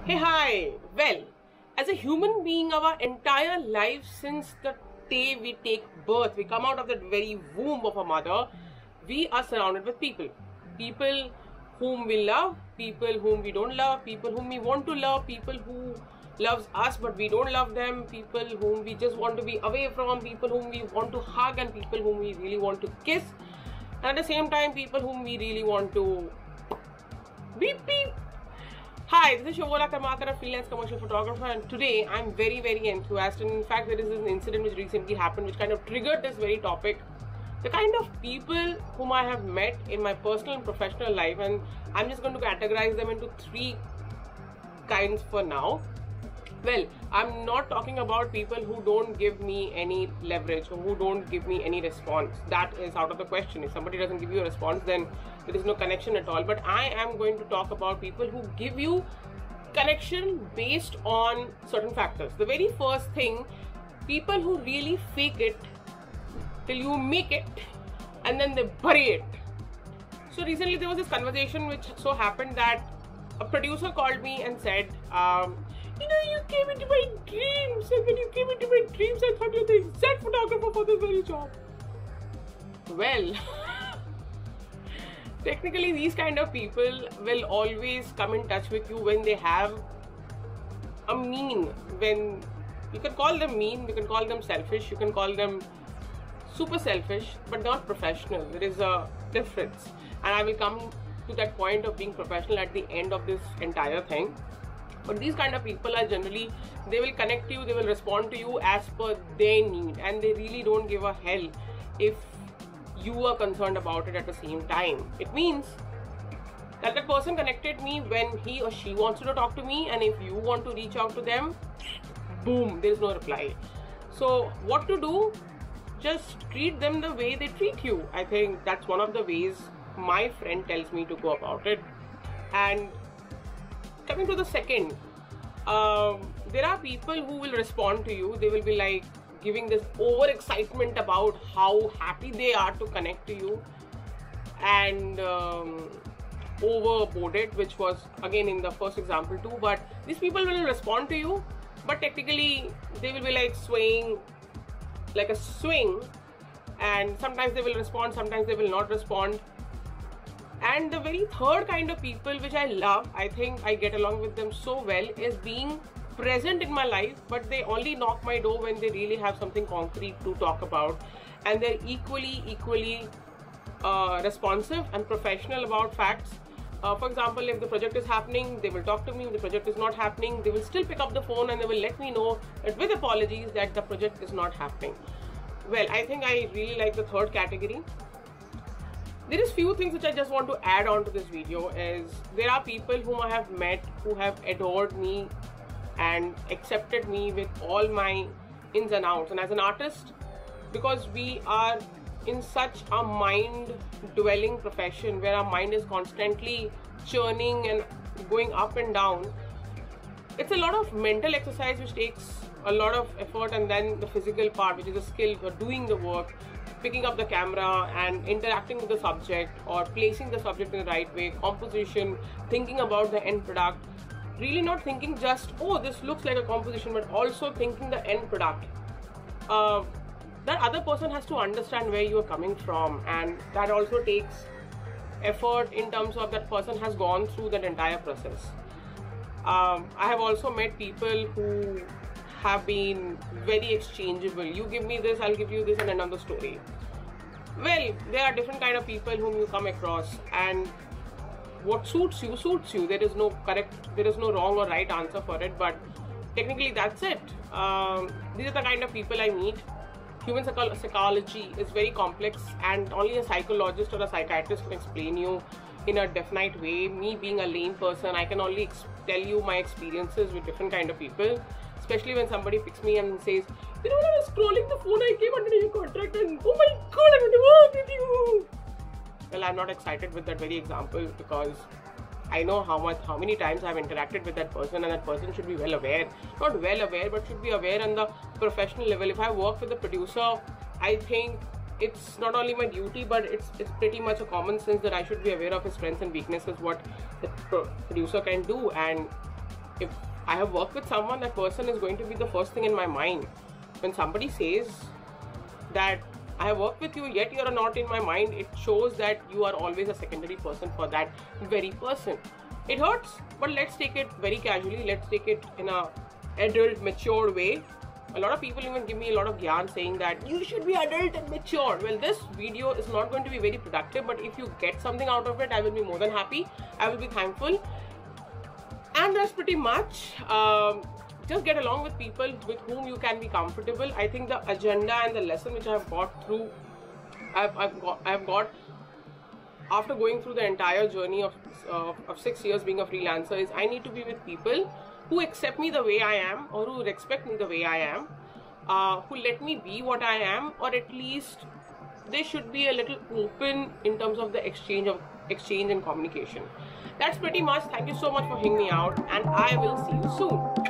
Hey, hi. Well, as a human being, our entire life since the day we take birth, we come out of that very womb of a mother, we are surrounded with people. People whom we love, people whom we don't love, people whom we want to love, people who loves us but we don't love them, people whom we just want to be away from, people whom we want to hug, and people whom we really want to kiss. And at the same time, people whom we really want to beep beep. Hi, this is Shovola Karmakar, a freelance commercial photographer, and today I'm very enthused. And in fact, there is an incident which recently happened which kind of triggered this very topic. The kind of people whom I have met in my personal and professional life, and I'm just going to categorize them into three kinds for now. Well, I'm not talking about people who don't give me any leverage or who don't give me any response. That is out of the question. If somebody doesn't give you a response, then there is no connection at all. But I am going to talk about people who give you connection based on certain factors. The very first thing, people who really fake it till you make it and then they bury it. So recently there was this conversation which so happened that a producer called me and said, you came into my dreams, and when you came into my dreams, I thought you're the exact photographer for this very job. Well, technically these kind of people will always come in touch with you when they have a mean. When you can call them mean, you can call them selfish, you can call them super selfish, but not professional. There is a difference, and I will come to that point of being professional at the end of this entire thing. But these kind of people are generally, they will connect you, they will respond to you as per their need, and they really don't give a hell if you are concerned about it at the same time. It means that that person connected me when he or she wants to talk to me, and if you want to reach out to them, boom, there is no reply. So what to do? Just treat them the way they treat you. I think that's one of the ways my friend tells me to go about it. And coming to the second, there are people who will respond to you. They will be like giving this over excitement about how happy they are to connect to you, and overboarded, which was again in the first example too. But these people will respond to you, but technically they will be like swaying like a swing, and sometimes they will respond, sometimes they will not respond. And the very third kind of people which I love, I think I get along with them so well, is being present in my life, but they only knock my door when they really have something concrete to talk about, and they're equally responsive and professional about facts. For example, if the project is happening, they will talk to me. If the project is not happening, they will still pick up the phone and they will let me know that with apologies that the project is not happening. Well, I think I really like the third category. There is few things which I just want to add on to this video. Is there are people whom I have met who have adored me and accepted me with all my ins and outs. And as an artist, because we are in such a mind-dwelling profession where our mind is constantly churning and going up and down, it's a lot of mental exercise which takes a lot of effort, and then the physical part, which is the skill for doing the work, picking up the camera and interacting with the subject, or placing the subject in the right way, composition, thinking about the end product, really not thinking just, oh, this looks like a composition, but also thinking the end product. That other person has to understand where you are coming from, and that also takes effort in terms of that person has gone through that entire process. I have also met people who have been very exchangeable. You give me this, I'll give you this, and another story. Well, there are different kind of people whom you come across, and what suits you suits you. There is no correct, there is no wrong or right answer for it, but technically that's it. These are the kind of people I meet. Human psychology is very complex, and only a psychologist or a psychiatrist can explain you in a definite way. Me being a lame person, I can only tell you my experiences with different kind of people. Especially when somebody picks me and says, when I was scrolling the phone, I came under your contract and oh my god, I want to work with you. Well, I'm not excited with that very example, because I know how many times I've interacted with that person, and that person should be well aware. Not well aware, but should be aware on the professional level. If I work with a producer, I think it's not only my duty, but it's pretty much a common sense that I should be aware of his strengths and weaknesses, what the producer can do. And If I have worked with someone, that person is going to be the first thing in my mind. When somebody says that I have worked with you, yet you are not in my mind, it shows that you are always a secondary person for that very person. It hurts, but let's take it very casually. Let's take it in a adult, mature way. A lot of people even give me a lot of gyan saying that you should be adult and mature. Well, this video is not going to be very productive, but if you get something out of it, I will be more than happy. I will be thankful. And that's pretty much. Just get along with people with whom you can be comfortable. I think the agenda and the lesson which I have got through, I've got after going through the entire journey of 6 years being a freelancer is I need to be with people who accept me the way I am, or who respect me the way I am, who let me be what I am, or at least they should be a little open in terms of the exchange and communication. That's pretty much. Thank you so much for hearing me out, and I will see you soon.